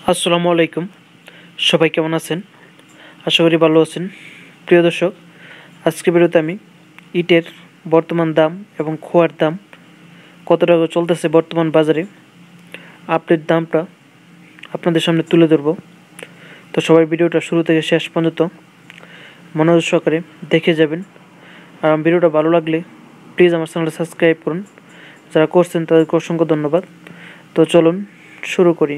আসসালামু আলাইকুম। সবাই কেমন আছেন? আশা করি ভালো আছেন। প্রিয় দর্শক, আজকের ভিডিওতে আমি ইটের বর্তমান দাম এবং খোয়ার দাম কত টাকা চলতেছে বর্তমান বাজারে আপডেট দামটা আপনাদের সামনে তুলে ধরব। তো সবাই ভিডিওটা শুরু থেকে শেষ পর্যন্ত মনোযোগ সহকারে দেখে যাবেন। আর আমার ভিডিওটা ভালো লাগলে প্লিজ আমার চ্যানেলটা সাবস্ক্রাইব করুন। যারা করছেন তাদেরকে অসংখ্য ধন্যবাদ। তো চলুন শুরু করি।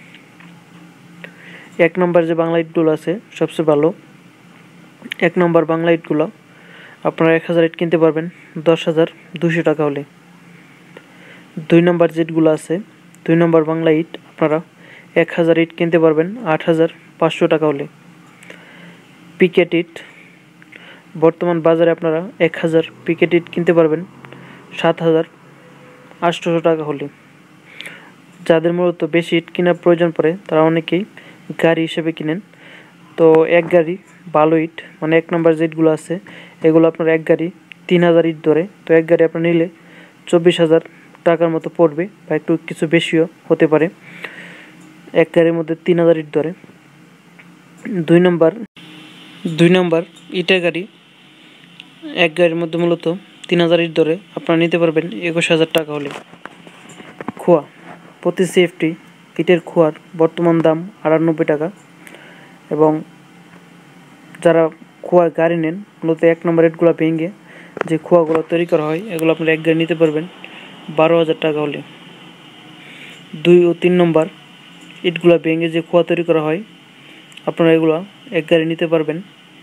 এক নম্বর যে বাংলা ইটগুলো আছে সবচেয়ে ভালো। এক নম্বর বাংলা ইটগুলো আপনারা 1000 ইট কিনতে পারবেন 10,200 টাকা হলে। দুই নম্বর যেগুলো আছে, দুই নম্বর বাংলা ইট আপনারা 1000 ইট কিনতে পারবেন 8,500 টাকা হলে। পিকেট ইট বর্তমান বাজারে আপনারা 1000 পিকেট ইট কিনতে পারবেন 7,800 টাকা হলে। যাদের মূলত বেশি ইট কেনার প্রয়োজন পড়ে তারা অনেকেই গাড়ি হিসেবে কিনেন। তো এক গাড়ি ভালো ইট মানে এক নম্বর যে ইটগুলো আছে এগুলো আপনার এক গাড়ি 3000 ইট ধরে। তো এক গাড়ি আপনার নিলে 24,000 টাকার মতো পড়বে বা একটু কিছু বেশিও হতে পারে। এক গাড়ির মধ্যে 3000 ইট ধরে। দুই নম্বর ইটের গাড়ি এক গাড়ির মধ্যে মূলত 3000 ইট ধরে আপনারা নিতে পারবেন 21,000 টাকা হলে। খোয়া প্রতি সেফটি ইটের খোয়ার বর্তমান দাম 98 টাকা। এবং যারা খোয়ার গাড়ি নেন মূলত এক নম্বর ইটগুলো ভেঙে যে খোয়াগুলো তৈরি করা হয় এগুলো আপনারা এক গাড়ি নিতে পারবেন 12,000 টাকা হলে। 2 ও 3 নম্বর ইটগুলো ভেঙে যে খোয়া তৈরি করা হয় আপনারা এগুলো এক গাড়ি নিতে পারবেন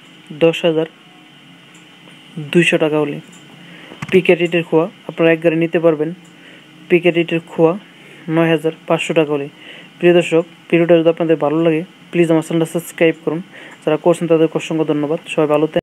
10,200 টাকা হলে। পিকেট ইটের খোয়া আপনারা এক গাড়ি নিতে পারবেন পিকেট ইটের খোয়া 9,500 টাকা হলে। প্রিয় দর্শক, ভিডিওটা যদি আপনাদের ভালো লাগে প্লিজ আমার চ্যানেলটা সাবস্ক্রাইব করুন। যারা করছেন তাদেরকে অসংখ্য ধন্যবাদ। সবাই ভালো থাকবেন।